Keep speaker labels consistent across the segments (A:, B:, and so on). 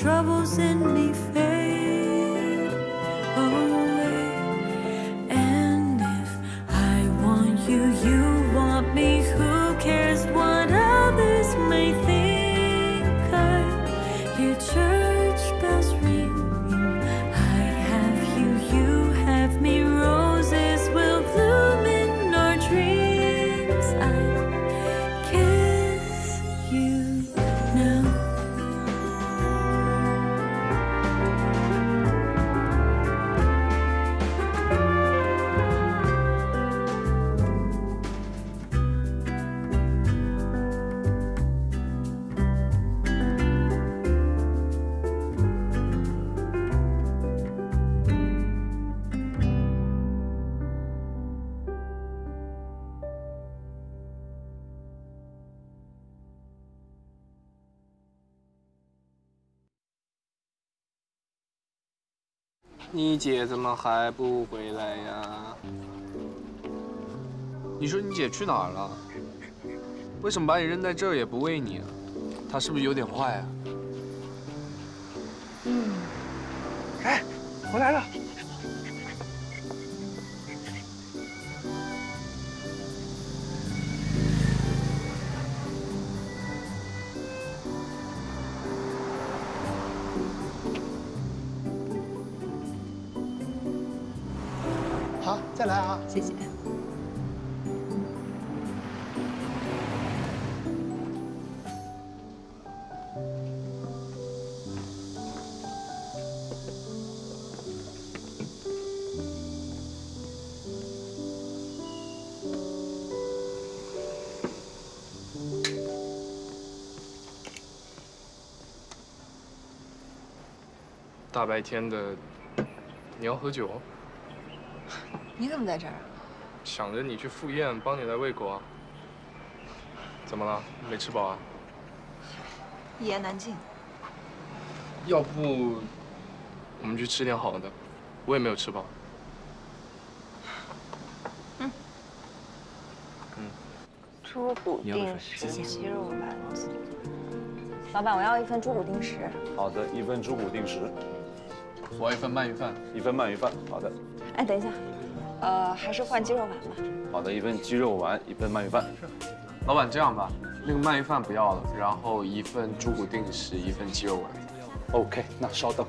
A: troubles in me fade away. And if I want you, you want me. Who cares what others may think? I hear church bells ringing. I have you, you have me. Roses will bloom in our dreams. I kiss you now.
B: 你姐怎么还不回来呀？你说你姐去哪儿了？为什么把你扔在这儿也不喂你啊？她是不是有点坏啊？
C: 哎，回来了。好，再来啊！
D: 谢谢。
B: 大白天的，你要喝酒？
D: 你怎么在这儿啊？
B: 想着你去赴宴，帮你来喂狗啊。怎么了？没吃饱啊？
D: 一言难尽。
B: 要不我们去吃点好的？我也没有吃饱。
D: 猪骨定时鸡肉丸子。老板，我要一份猪骨定时。
E: 好的，一份猪骨定时，
B: 我要一份鳗鱼饭。
E: 一份鳗鱼饭。好的。
D: 哎，等一下，还是换鸡肉丸吧。
E: 好的，一份鸡肉丸，一份鳗鱼饭。
B: 老板，这样吧，那个鳗鱼饭不要了，然后一份猪骨定时，一份鸡肉丸。
E: OK， 那稍等。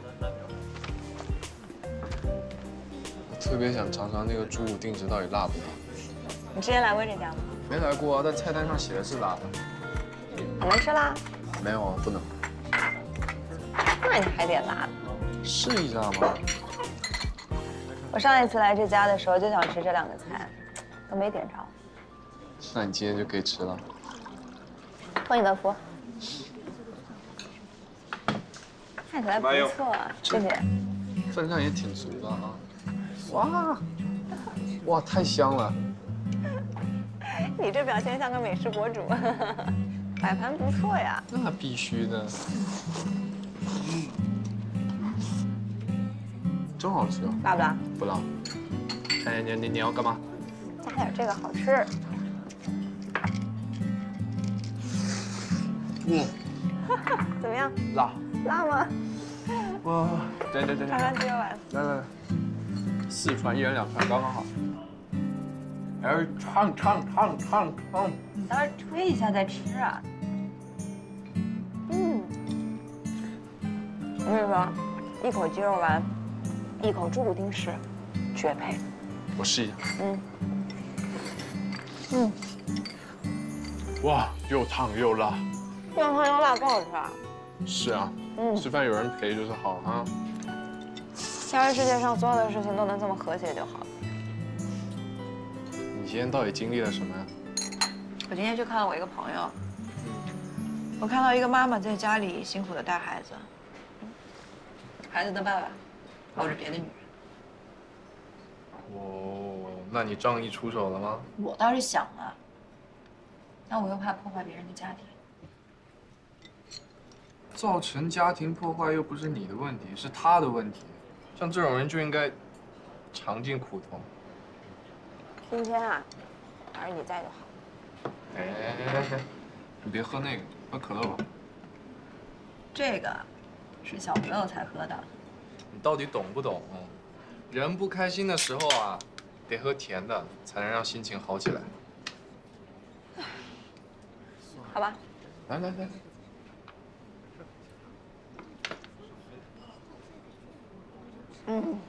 B: 我特别想尝尝那个猪骨定时到底辣不辣。
D: 你之前来过这家吗？
B: 没来过啊，但菜单上写的是辣的。
D: 很能吃辣？
B: 没有啊，不能。
D: 那你还点辣的？
B: 试一下嘛。
D: 我上一次来这家的时候就想吃这两个菜，都没点着。
B: 那你今天就可以吃了。
D: 托你的福。看起来不错啊，谢谢。
B: 分量也挺足的啊。哇，哇，太香了。
D: 你这表现像个美食博主，摆盘不错呀。
B: 那必须的。真好吃。
D: 辣不辣？
B: 不辣。哎，你要干嘛？
D: 加点这个好吃。怎么样？
B: 辣。
D: 辣吗？
B: 哇，对。
D: 尝尝鸡肉丸。
B: 来，4串，1人2串，刚刚好。哎，烫！
D: 你待会儿吹一下再吃啊。我跟你说，一口鸡肉丸，一口猪骨定时，绝配。
B: 我试一下。哇，又烫又辣。
D: 又烫又辣，更好吃啊！
B: 是啊。吃饭有人陪就是好啊。
D: 要是世界上所有的事情都能这么和谐就好了。
B: 你今天到底经历了什么呀？
D: 我今天去看了我一个朋友，我看到一个妈妈在家里辛苦的带孩子，孩子的爸爸抱着别的女人。
B: 哦，那你仗义出手了吗？
D: 我倒是想了，但我又怕破坏别人的家庭。
B: 造成家庭破坏又不是你的问题，是他的问题。像这种人就应该尝尽苦头。
D: 今天啊，还是你在就好。
B: 哎，你别喝那个，喝可乐吧。
D: 这个是小朋友才喝的。
B: 你到底懂不懂啊？人不开心的时候啊，得喝甜的，才能让心情好起来。
D: 好吧。
B: 来来来。
D: 嗯。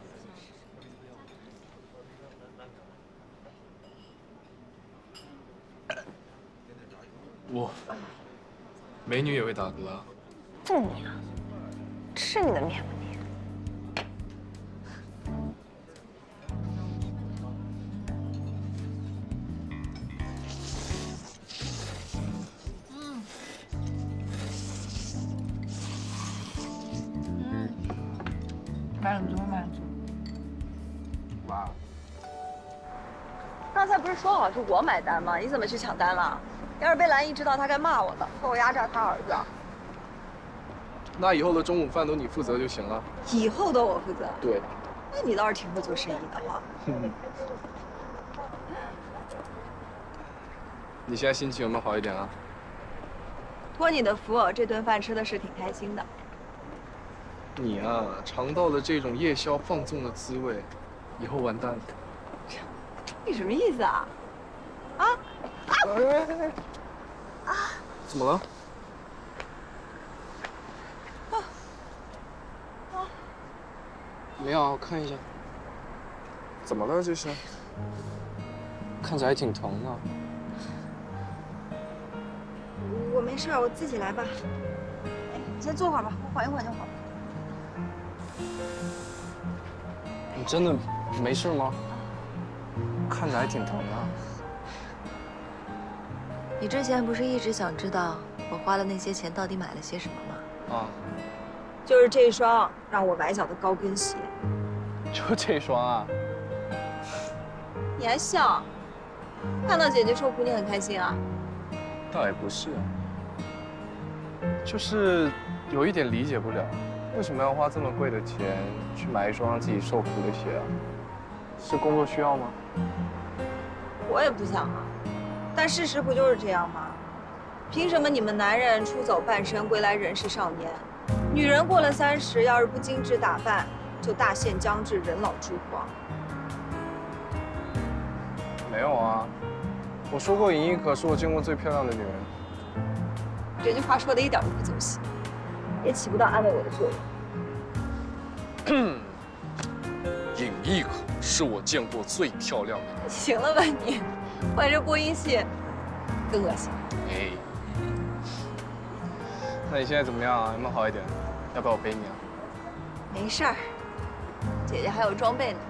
B: 哇，美女也会打嗝啊？
D: 就你啊，吃你的面吧你。买很多，买很多。
B: 哇，
D: 刚才不是说好是我买单吗？你怎么去抢单了？要是被兰姨知道，她该骂我的，说我压榨她儿子。
B: 那以后的中午饭都你负责就行了。
D: 以后都我负责。
B: 对。
D: 那你倒是挺会做生意的哈。
B: 你现在心情有没有好一点啊？
D: 托你的福，这顿饭吃的是挺开心的。
B: 你啊，尝到了这种夜宵放纵的滋味，以后完蛋了。
D: 你什么意思啊？啊？
B: 怎么了？没有，我看一下。怎么了？这是？看起来还挺疼的。
D: 我没事，我自己来吧。哎，你先坐会儿吧，我缓一缓就好了。
B: 你真的没事吗？看着还挺疼的。
F: 你之前不是一直想知道我花了那些钱到底买了些什么吗？
B: 啊，
D: 就是这双让我崴脚的高跟鞋。
B: 就这双啊？
D: 你还笑？看到姐姐受苦，你很开心啊？
B: 倒也不是，就是有一点理解不了，为什么要花这么贵的钱去买一双让自己受苦的鞋啊？是工作需要吗？
D: 我也不想啊，但事实不就是这样吗？凭什么你们男人出走半生，归来仍是少年？女人过了30，要是不精致打扮，就大限将至，人老珠黄。
B: 没有啊，我说过尹亦可是我见过最漂亮的女人。
D: 这句话说的一点都不走心，也起不到安慰我的作用。
B: 尹亦可是我见过最漂亮的女人。
D: 行了吧你，换这播音系更恶心。
B: 哎，那你现在怎么样啊？有没有好一点？要不要我背你啊？
D: 没事儿，姐姐还有装备呢。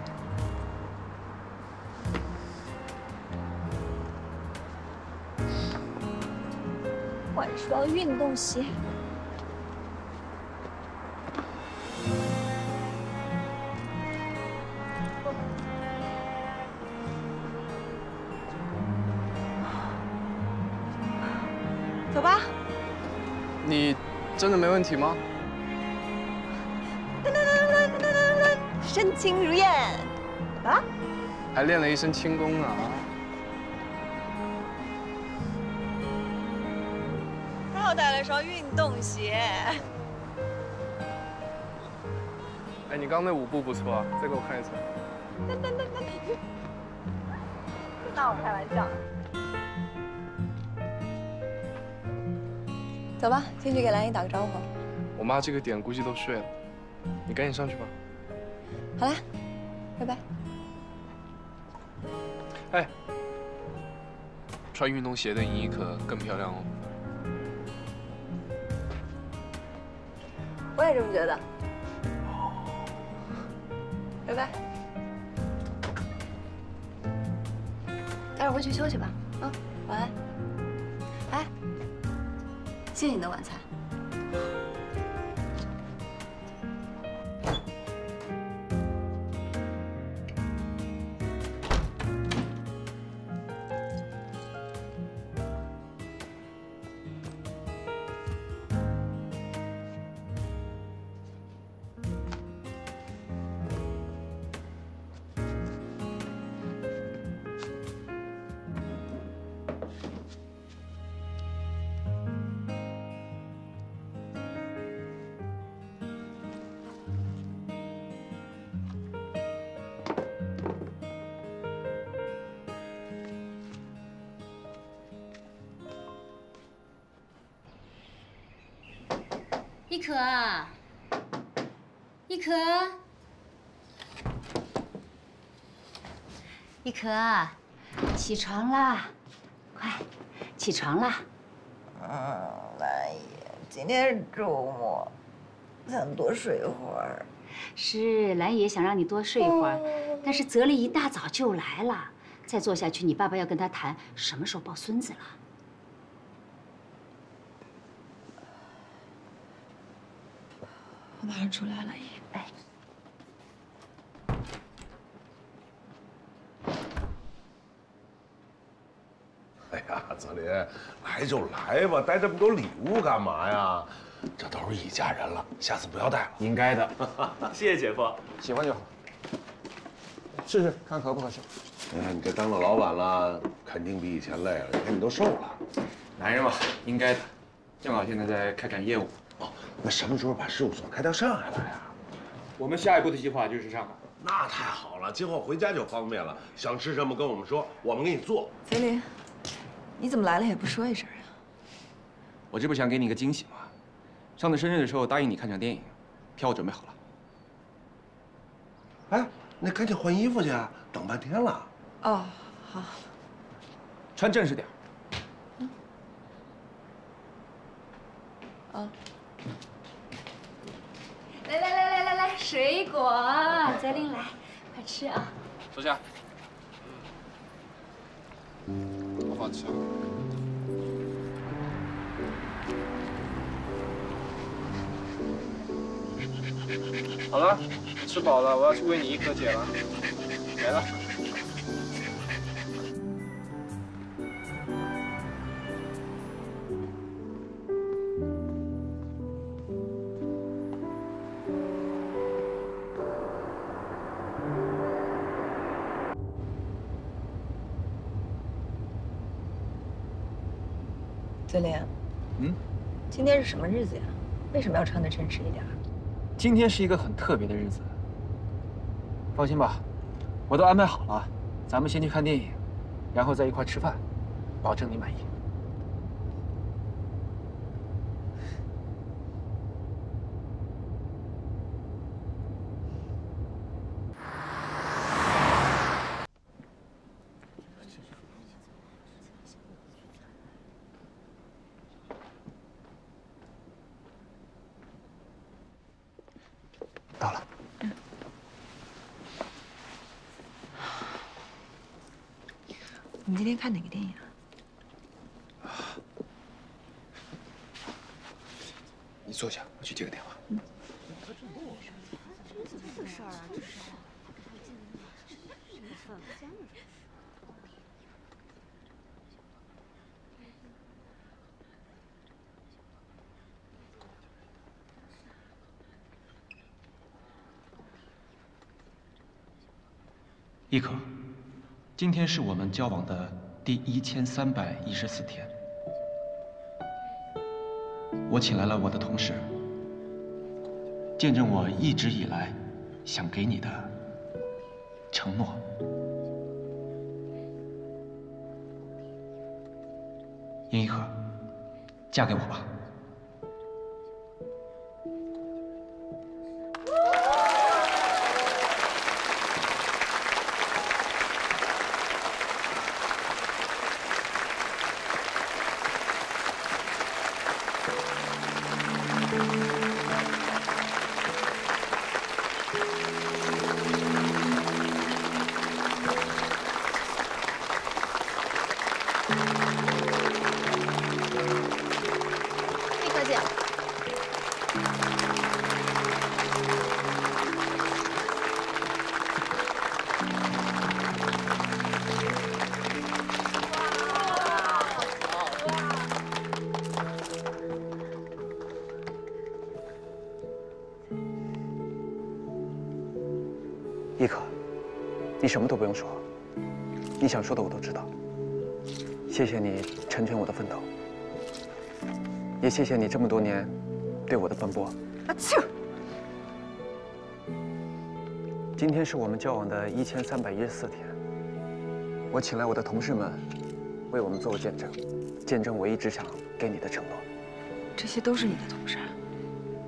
D: 换双运动鞋。走吧。
B: 你真的没问题吗？
D: 身轻如燕。啊？
B: 还练了一身轻功呢啊！
D: 还好带了双运动鞋。
B: 哎，你刚那舞步不错啊，再给我看一次。
D: 当我开玩笑。走吧，进去给兰姨打个招呼。
B: 我妈这个点估计都睡了，你赶紧上去吧。
D: 好啦，拜拜。
B: 哎，穿运动鞋的尹亦可更漂亮哦。
D: 我也这么觉得。拜拜。
F: 待会儿回去休息吧。啊，晚安。哎，谢谢你的晚餐。
G: 一可啊，一可，一可，起床啦！快，起床啦！
D: 兰爷，今天是周末，想多睡一会儿。
G: 是兰爷想让你多睡一会儿，但是泽丽一大早就来了，再坐下去，你爸爸要跟他谈什么时候抱孙子了。
D: 我马上出来了，姨。哎，
H: 哎呀，泽林，来就来吧，带这么多礼物干嘛呀？这都是一家人了，下次不要带了。
I: 应该的。
E: 谢谢姐夫，
I: 喜欢就好。试试看合不合适。
H: 你看你这当了老板了，肯定比以前累了。你看你都瘦了。
I: 男人嘛，应该的。正好现在在开展业务。
H: 哦，那什么时候把事务所开到上海来呀？
I: 我们下一步的计划就是上海。
H: 那太好了，今后回家就方便了。想吃什么跟我们说，我们给你做。
D: 泽林，你怎么来了也不说一声呀？
I: 我这不想给你个惊喜吗？上次生日的时候答应你看场电影，票我准备好了。
H: 哎，那赶紧换衣服去啊，等半天了。
D: 哦，好。
I: 穿正式点。
D: 哦。
G: 来，水果，泽林来，快吃啊！
I: 坐下。
B: 好好吃。好了，吃饱了，我要去喂你一可姐了。没了。
D: 泽林，今天是什么日子呀？为什么要穿得正式一点？
I: 今天是一个很特别的日子。放心吧，我都安排好了，咱们先去看电影，然后再一块吃饭，保证你满意。到了。
D: 你今天看哪个电影啊？
I: 你坐下，我去接个电话。
F: 这事儿啊，这是。
J: 一可，今天是我们交往的第1314天。我请来了我的同事，见证我一直以来想给你的承诺。殷一可，嫁给我吧。
F: 一可姐，
I: 一可，你什么都不用说，你想说的我都知道。谢谢你成全我的奋斗，也谢谢你这么多年对我的奔波。
D: 啊切！
I: 今天是我们交往的1314天，我请来我的同事们，为我们做个见证，见证我一直想给你的承诺。
D: 这些都是你的同事啊？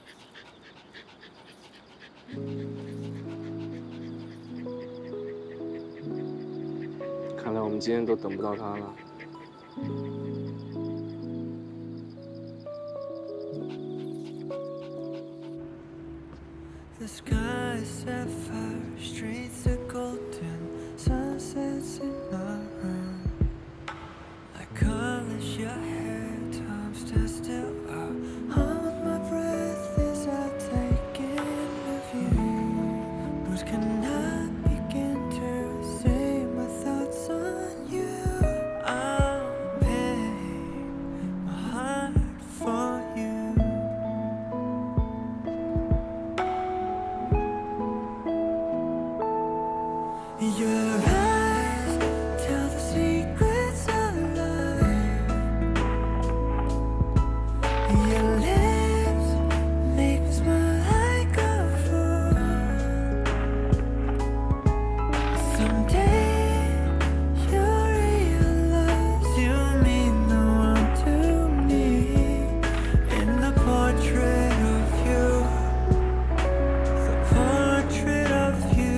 K: 今天都等不到他了。
L: The sky is sapphire, streets are golden, sunsets in our room. Like colors, your hair, time stands still. I hold my breath as I take in the view. Words cannot begin to say my thoughts on you. I'll pay my heart for you. Your eyes tell the secrets of life. Your lips make me smile like a fool. Someday you'll realize you mean the world to me. In the portrait of you, the portrait of you.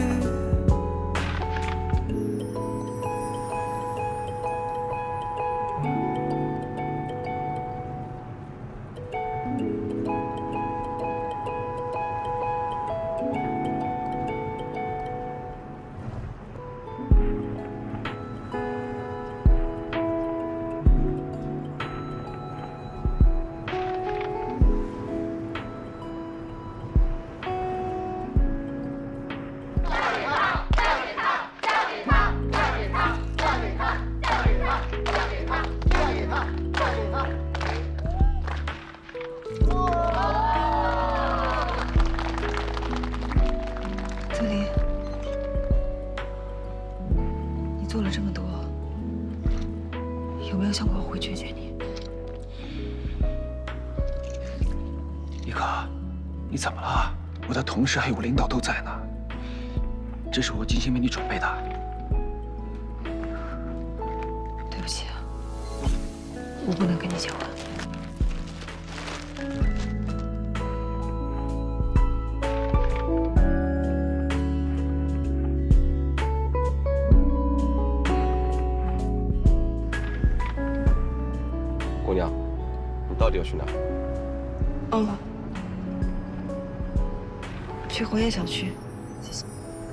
D: 泽林，你做了这么多，有没有想过我会拒绝你？
I: 一可，你怎么了？我的同事还有领导都在呢，这是我精心为你准备的。
D: 对不起，我不能跟你结婚。
K: 姑娘，你到底要去哪？
D: 哦，去红叶小区。谢谢。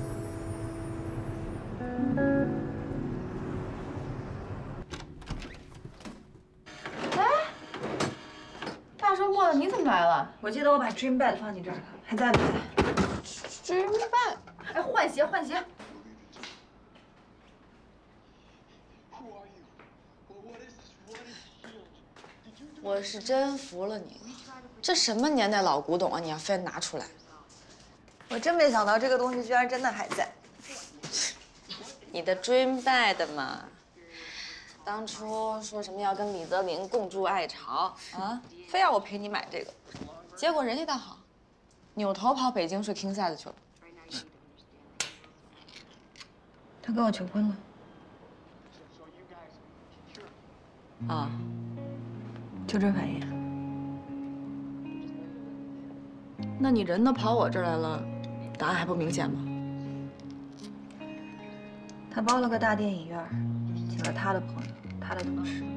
M: 哎，大周末的你怎么来了？
D: 我记得我把 Dream Bed 放你这儿了，还在不在
M: ？Dream Bed， 哎，换鞋换鞋。 我是真服了你，这什么年代老古董啊！你要非拿出来，
D: 我真没想到这个东西居然真的还在。
M: 你的 Dream Bed 嘛，当初说什么要跟李泽林共筑爱巢啊，非要我陪你买这个，结果人家倒好，扭头跑北京睡 King size 去了。
D: 他跟我求婚了。
M: 啊。
D: 就这反应？
M: 那你人都跑我这儿来了，答案还不明显吗？
D: 他包了个大电影院，请了他的朋友、他的同事。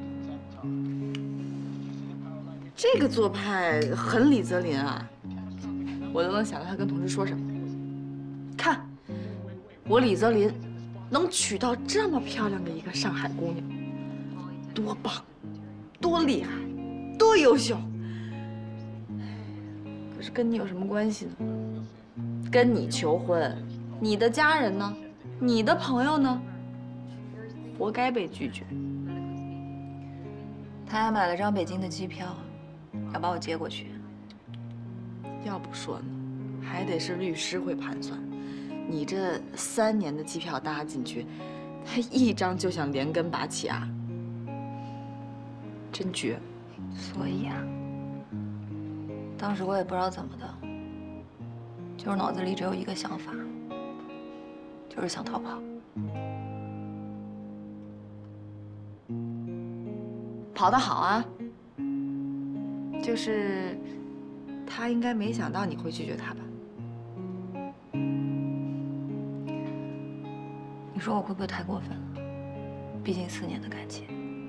M: 这个做派很李泽林啊！我都能想到他跟同事说什么。看，我李泽林能娶到这么漂亮的一个上海姑娘，多棒，多厉害！ 多优秀！可是跟你有什么关系呢？跟你求婚，你的家人呢？你的朋友呢？活该被拒绝。
D: 他还买了张北京的机票，要把我接过去。
M: 要不说呢，还得是律师会盘算。你这3年的机票搭进去，他一张就想连根拔起啊！真绝。
D: 所以啊，当时我也不知道怎么的，就是脑子里只有一个想法，就是想逃跑。
M: 跑得好啊！就是他应该没想到你会拒绝他吧？
D: 你说我会不会太过分了？ 毕竟4年的感情。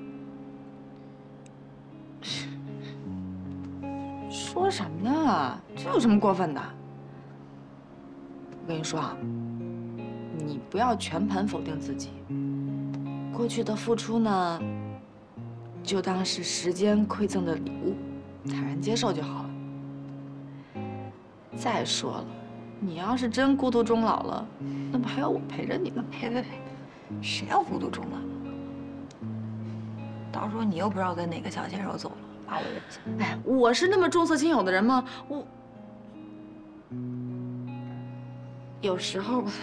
M: 说什么呢？这有什么过分的？我跟你说啊，你不要全盘否定自己。过去的付出呢，就当是时间馈赠的礼物，坦然接受就好了。再说了，你要是真孤独终老了，那不还有我陪着你呢？
D: 呸！谁要孤独终老？到时候你又不知道跟哪个小鲜肉走了，把我扔下。
M: 哎，我是那么重色轻友的人吗？我有时候吧，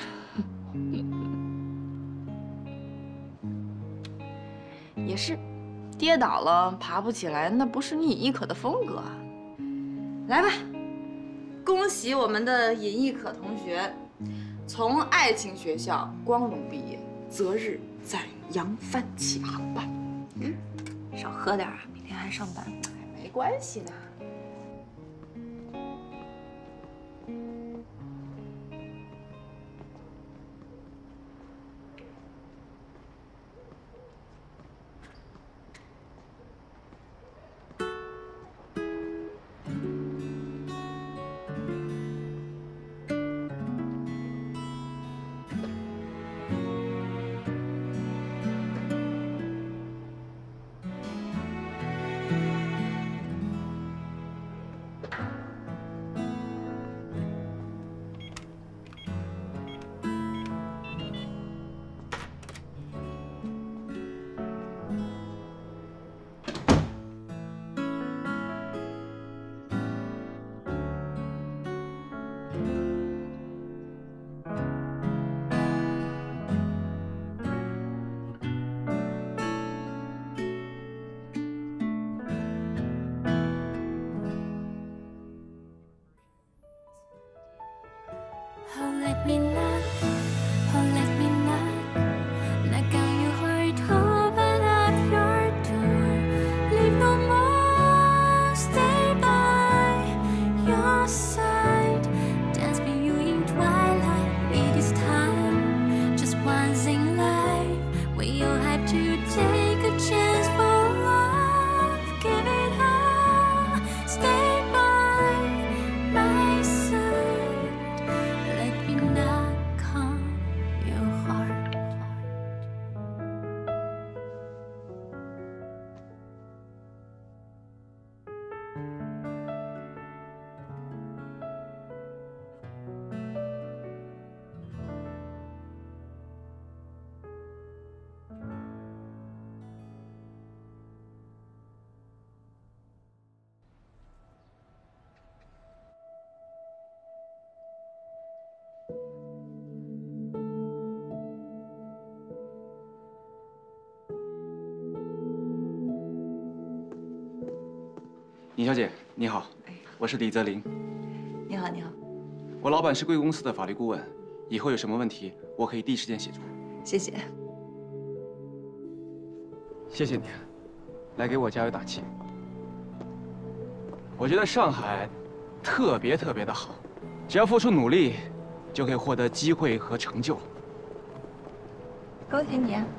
M: 也是，跌倒了爬不起来，那不是你尹亦可的风格啊。来吧，恭喜我们的尹亦可同学，从爱情学校光荣毕业，择日载扬帆起航吧。
D: 少喝点啊，明天还上班。
M: 没关系的。
A: Oh, let me knock. Oh, let me knock. Knock on your heart, open up your door. Leave no more, stay by your side. Dance with you in twilight. It is time, just once in life. We all have to take a chance for love. Give it all, stay by my side. Let me knock on your heart.
I: 尹小姐，你好，我是李泽林。
D: 你好，你好，
I: 我老板是贵公司的法律顾问，以后有什么问题，我可以第一时间协助。
D: 谢谢。
I: 谢谢你，来给我加油打气。我觉得上海特别的好，只要付出努力，就可以获得机会和成就。
D: 恭喜你啊！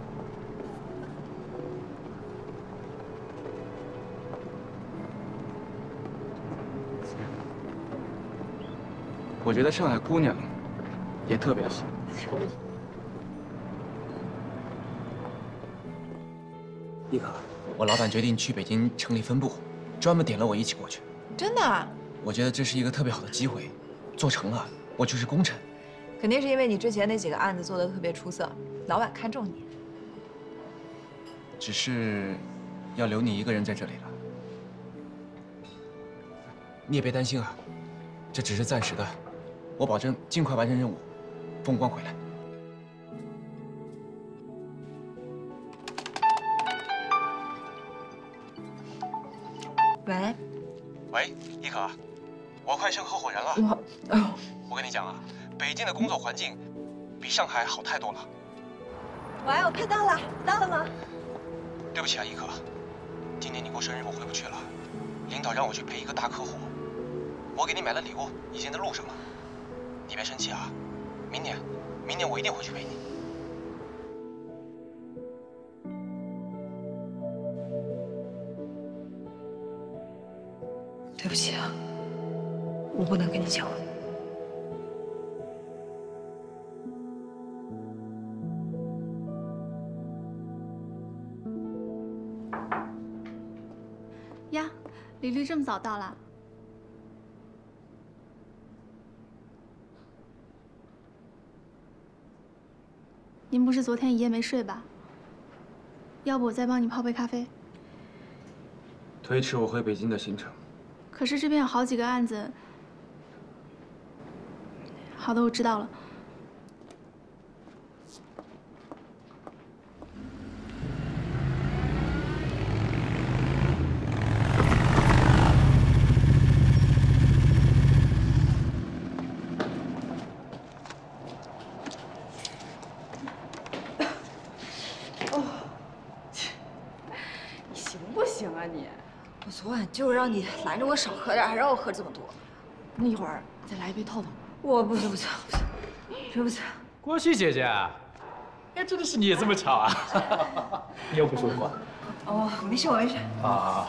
I: 我觉得上海姑娘也特别好。
K: 亦可，我老板决定去北京成立分部，专门点了我一起过去。
D: 真的啊？
K: 我觉得这是一个特别好的机会，做成了我就是功臣。
D: 肯定是因为你之前那几个案子做得特别出色，老板看中你。
K: 只是要留你一个人在这里了。你也别担心啊，这只是暂时的，我保证尽快完成任务，风光回来。
D: 喂，
I: 喂，亦可，我快升合伙人了。我跟你讲啊，北京的工作环境比上海好太多了。
D: 喂，我看到了，到了吗？
I: 对不起啊，亦可，今年你过生日我回不去了，领导让我去陪一个大客户，我给你买了礼物，已经在路上了。你别生气啊，明年我一定会去陪你。
D: 对不起啊，我不能跟你结婚。
N: 呀，李律这么早到了？您不是昨天一夜没睡吧？要不我再帮你泡杯咖啡？
J: 推迟我回北京的行程。
N: 可是这边有好几个案子。好的，我知道了。
M: 你行不行啊你？
D: 我昨晚就让你拦着我少喝点，还让我喝这么多。
M: 那一会儿再来一杯透透。
D: 我不行，真不行。
O: 郭旭姐姐，哎，真的是你也这么巧啊？你又不舒服啊？
D: 哦，没事，我没事。
O: 啊。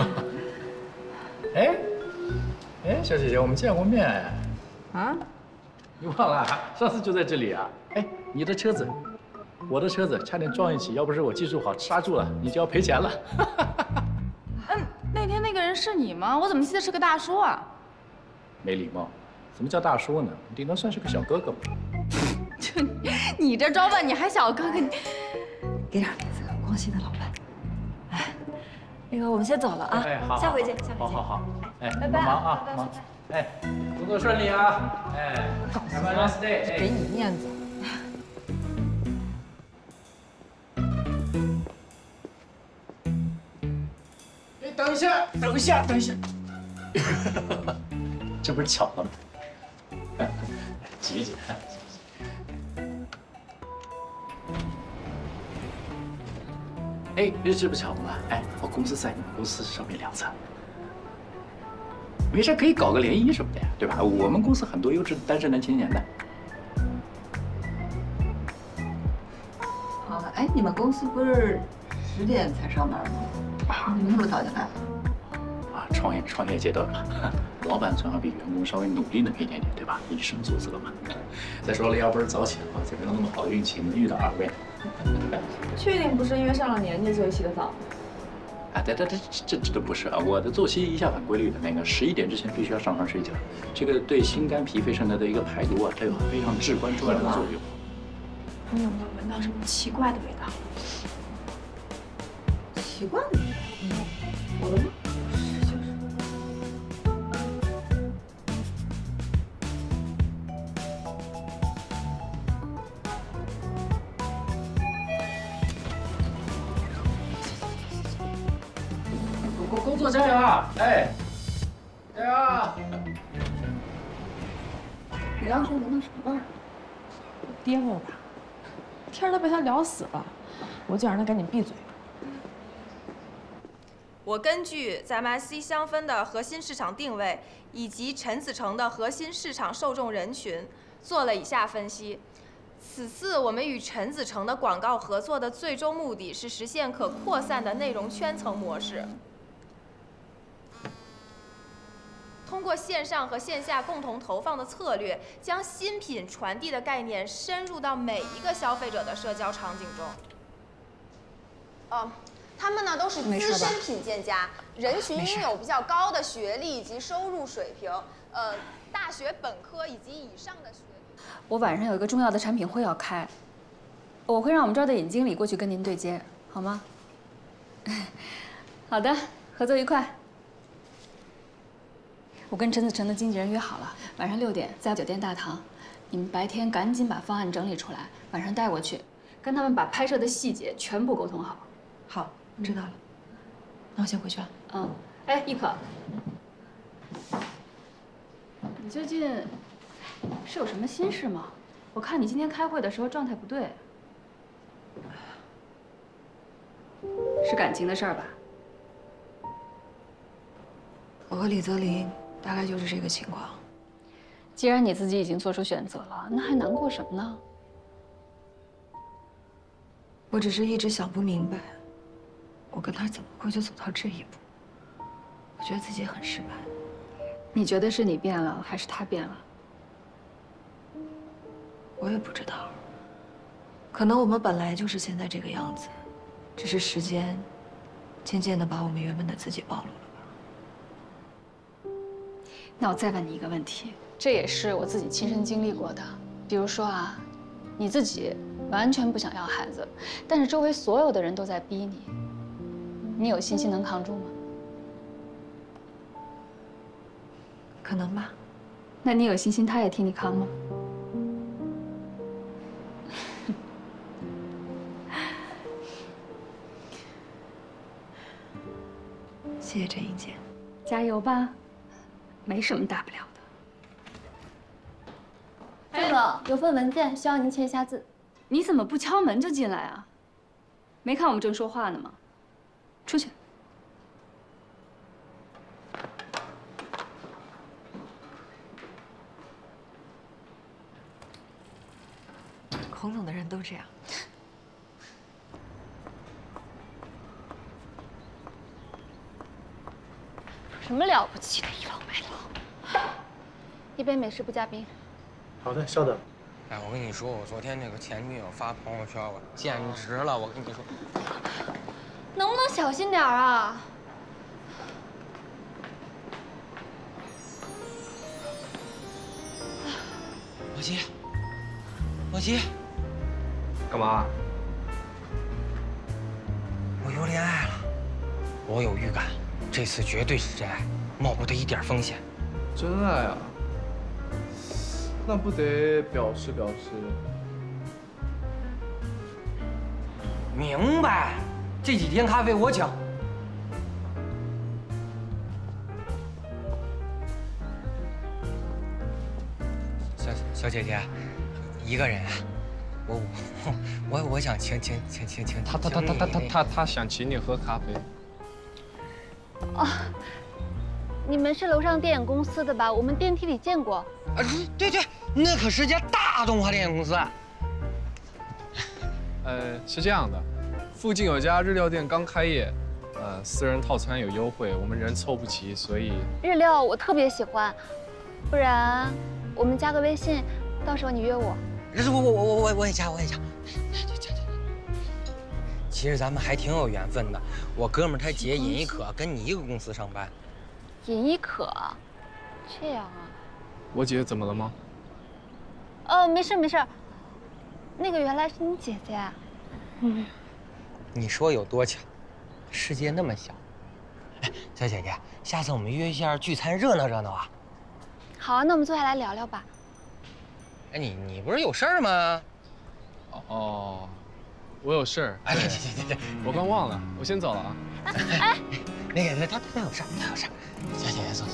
O: 哎，小姐姐，我们见过面。
M: 啊？
O: 你忘了？上次就在这里啊。哎，你的车子，我的车子差点撞一起，要不是我技术好刹住了，你就要赔钱了。
M: 那天那个人是你吗？我怎么记得是个大叔啊？
O: 没礼貌，怎么叫大叔呢？顶多算是个小哥哥吧。
M: 就你这装扮，你还小哥哥？你
D: 给点面子，光熙的老板。哎，那个我们先走了啊。
O: 哎，好，
D: 下回见，下回见。
O: 好。哎，
D: 拜拜
O: 忙啊，忙。哎，工作顺利啊！哎，Have a nice day。
M: 给你面子。
O: 哎，等一下，这不是巧了吗？挤一挤。哎，这不巧了吗？哎，我公司在你们公司上面2层，没事可以搞个联谊什么的呀，对吧？我们公司很多优质的单身男青年的。
D: 好了，哎，你们公司不是10点才上班吗？你们那么早就来了？
O: 啊，创业阶段嘛，老板总要比员工稍微努力那么一点点，对吧？以身作则嘛。再说了，要不是早起的话，怎么有那么好的运气能遇到2位？
M: 确定不是因为上了年纪所以洗的澡？
O: 啊，这都不是啊！我的作息一向很规律的，那个11点之前必须要上床睡觉，这个对心肝脾肺肾的一个排毒啊，它有非常至关重要的作用。
M: 你有没有闻到什么奇怪的味道？
D: 奇怪的味道？我的吗？
O: 工作加油啊！哎，加油啊！
M: 你刚才闻到什么味儿？爹味儿吧？天都被他聊死了，我就让他赶紧闭嘴。
P: 我根据咱们 SC 香氛的核心市场定位以及陈子成的核心市场受众人群，做了以下分析。此次我们与陈子成的广告合作的最终目的是实现可扩散的内容圈层模式。通过线上和线下共同投放的策略，将新品传递的概念深入到每一个消费者的社交场景中。他们呢都是资深品鉴家，人群拥有比较高的学历以及收入水平，大学本科以及以上的学历。
F: 我晚上有一个重要的产品会要开，我会让我们这儿的尹经理过去跟您对接，好吗？好的，合作愉快。我跟陈子成的经纪人约好了，晚上6点在酒店大堂，你们白天赶紧把方案整理出来，晚上带过去，跟他们把拍摄的细节全部沟通好。
M: 好，知道了。那我先回去了。
F: 嗯，哎，易可，你最近是有什么心事吗？我看你今天开会的时候状态不对，是感情的事儿吧？
D: 我和李泽林大概就是这个情况。
F: 既然你自己已经做出选择了，那还难过什么呢？
D: 我只是一直想不明白，我跟他怎么会就走到这一步？我觉得自己很失败。
F: 你觉得是你变了，还是他变了？
D: 我也不知道，可能我们本来就是现在这个样子，只是时间渐渐地把我们原本的自己暴露了吧。
F: 那我再问你一个问题，这也是我自己亲身经历过的。比如说啊，你自己完全不想要孩子，但是周围所有的人都在逼你，你有信心能扛住吗？
D: 可能吧。
F: 那你有信心他也替你扛吗？
D: 谢谢陈英姐，
F: 加油吧，没什么大不了的。
N: 这个有份文件需要您签一下字。
F: 你怎么不敲门就进来啊？没看我们正说话呢吗？出去。
D: 孔总的人都这样。
N: 什么了不起的倚老卖老？一杯美式不加冰。
C: 好的，稍等。
Q: 哎，我跟你说，我昨天那个前女友发朋友圈，我简直了！我跟你说，
N: 能不能小心点啊？
Q: 老七，老七，
B: 干嘛？
Q: 我又恋爱了，我有预感，这次绝对是真爱，冒不得一点风险。
B: 真爱啊？那不得表示表示？
Q: 明白，这几天咖啡我请。小姐姐，一个人啊？我想请
B: 他想请你喝咖啡。
N: 哦，你们是楼上电影公司的吧？我们电梯里见过。
Q: 啊，对对，那可是家大动画电影公司。
B: 是这样的，附近有家日料店刚开业，私人套餐有优惠，我们人凑不齐，所以
N: 日料我特别喜欢，不然我们加个微信，到时候你约我。
Q: 我也加。其实咱们还挺有缘分的，我哥们他姐尹一可跟你一个公司上班。
N: 尹一可，这样啊？
B: 我姐怎么了吗？
N: 哦，没事没事。那个原来是你姐姐。
Q: 你说有多巧？世界那么小。哎，小姐姐，下次我们约一下聚餐，热闹热闹啊。
N: 好啊，那我们坐下来聊聊吧。
Q: 哎，你不是有事儿吗？
B: 哦，我有事儿。
Q: 哎，对，
B: 我刚忘了，我先走了啊。
N: 哎，
Q: 那个他有事儿，小姐姐走。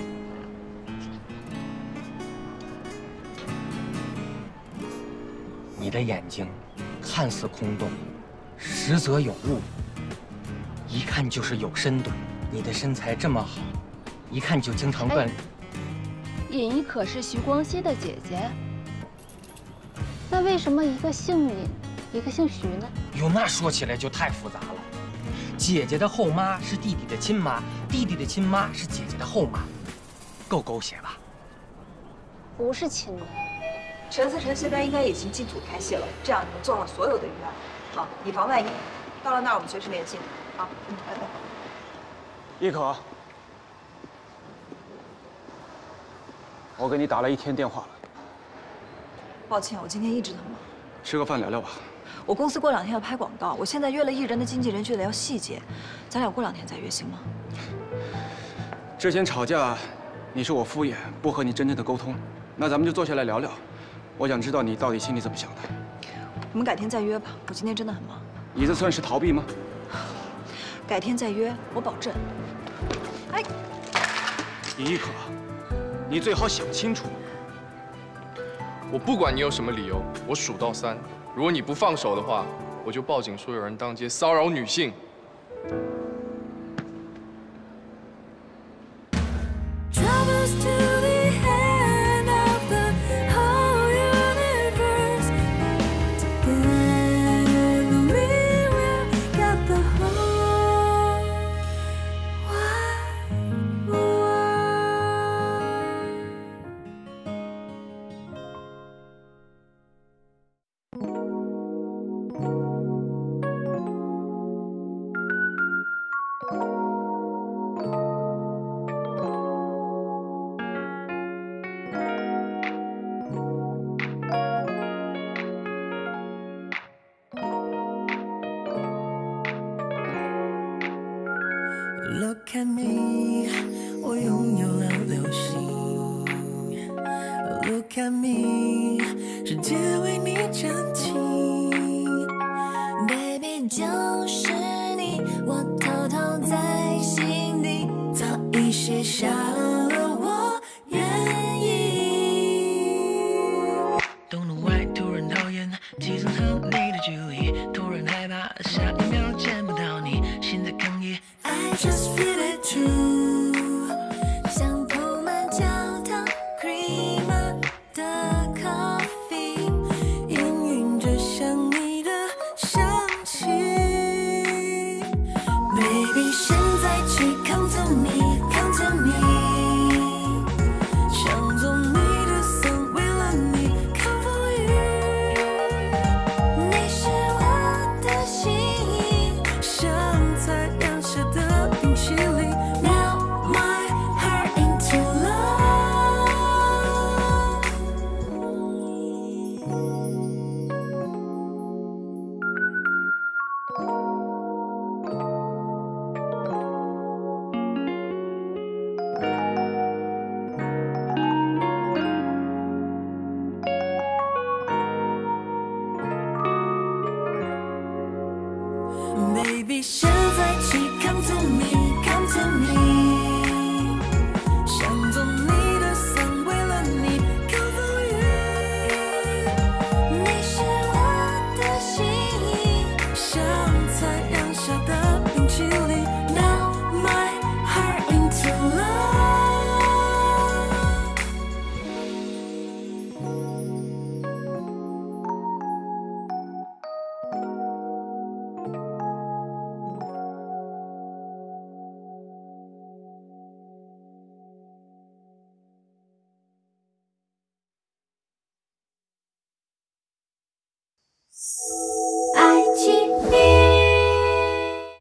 Q: 你的眼睛看似空洞，实则有物，一看就是有深度。你的身材这么好，一看就经常锻炼。
N: 尹一可是徐光熙的姐姐，那为什么一个姓尹，一个姓徐呢？
Q: 哟，那说起来就太复杂了。姐姐的后妈是弟弟的亲妈，弟弟的亲妈是姐姐的后妈，够狗血吧？
N: 不是亲的。
D: 陈思诚现在应该已经进组开戏了，这样你们做好所有的预案，好，以防万一。到了那儿我们随时联系。好，拜拜。
I: 一可，我给你打了1天电话了。
D: 抱歉，我今天一直很忙。
I: 吃个饭聊聊吧。
D: 我公司过2天要拍广告，我现在约了艺人的经纪人去聊细节，咱俩过2天再约行吗？
I: 之前吵架，你说我敷衍，不和你真正的沟通，那咱们就坐下来聊聊。我想知道你到底心里怎么想的。
D: 我们改天再约吧，我今天真的很忙。
I: 你这算是逃避吗？
D: 改天再约，我保证。哎，
I: 尹一可，你最好想清楚。
B: 我不管你有什么理由，我数到3，如果你不放手的话，我就报警说有人当街骚扰女性。
L: Look at me， 我拥有了流星。Look at me， 世界为你站起。Baby， 就是你，我偷偷在心底早已写下了我愿意。Don't know why， 突然讨厌，集中和你的距离，突然害怕，下一秒见不到你，心在抗议。I just feel it too。